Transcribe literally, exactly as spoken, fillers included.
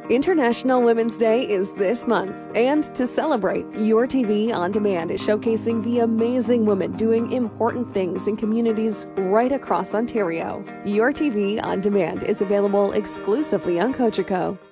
International Women's Day is this month, and to celebrate, YourTV On Demand is showcasing the amazing women doing important things in communities right across Ontario. YourTV On Demand is available exclusively on Cogeco.